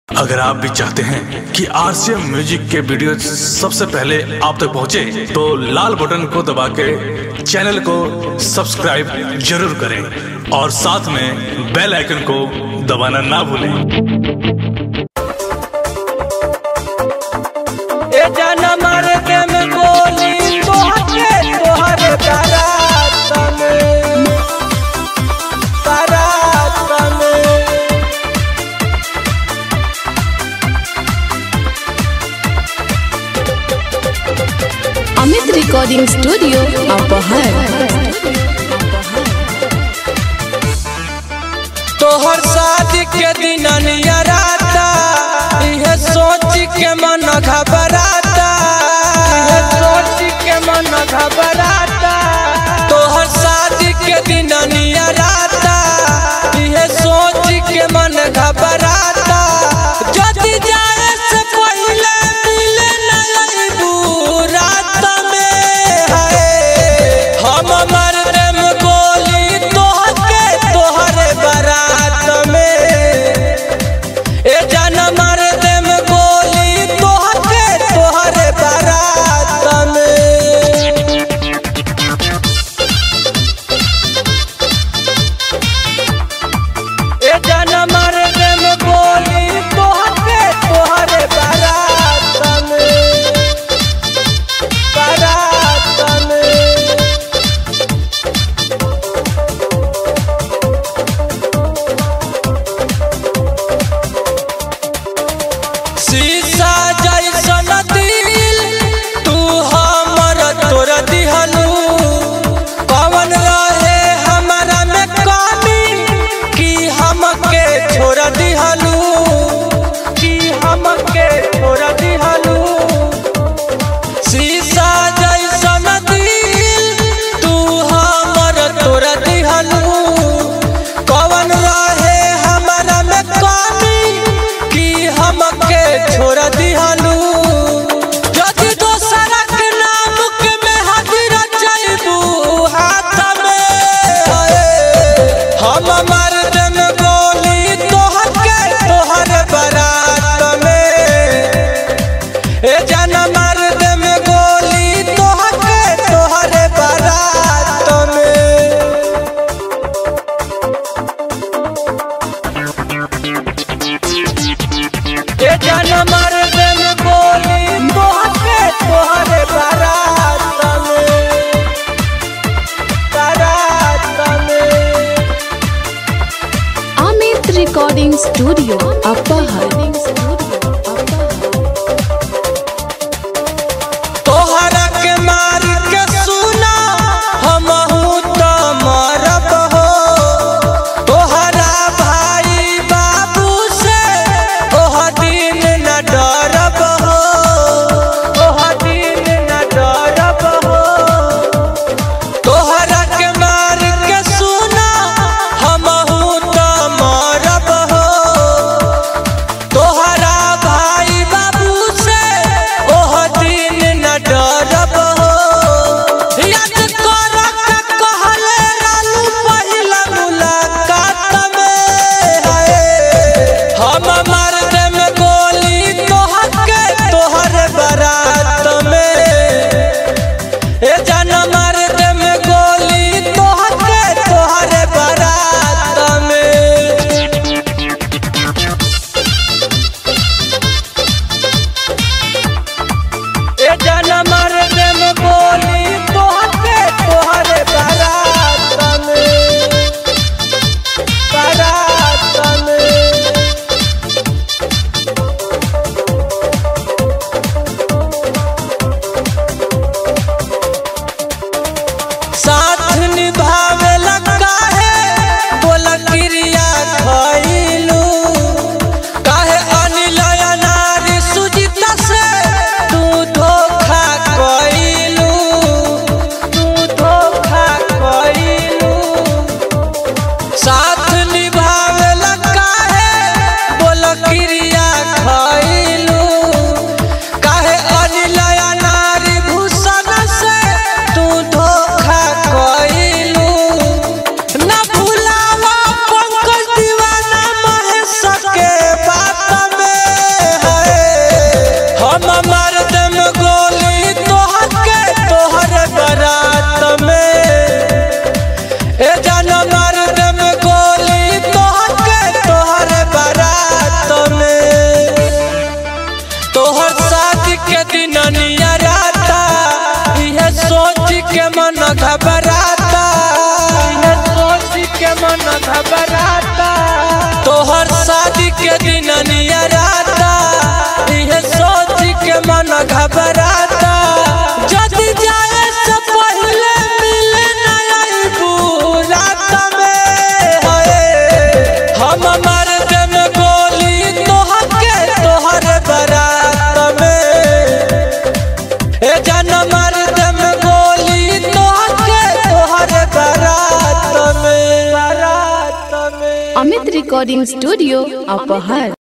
अगर आप भी चाहते हैं कि आरसीएम म्यूजिक के वीडियो सबसे पहले आप तक पहुंचे, तो लाल बटन को दबा के चैनल को सब्सक्राइब जरूर करें और साथ में बेल आइकन को दबाना ना भूलें। ए जाना मारे के में गोली तोहरे बारात में अमित रिकॉर्डिंग स्टूडियो अपहर। तोहर शादी के दिन नियराता, इहे सोच के मन घबराता, इहे सोच के मन घबराता। तोहर शादी के दिन नियराता, इहे सोच के मन घबराता। जदी जाए से पहले मिले नहीं बुरात में है, हम मर देम गोली तोहके तोहरे बारात में। ए मन घबराता तोहर शादी के दिन नियराता इहे सोच के मन घबराता जदी जाए से पहले मिले न आईबू रात में हम मार देम गोली तोहर बारात में ए जान मार देम गोली तोहर बारात में अमित रिकॉर्डिंग स्टूडियो अपहर।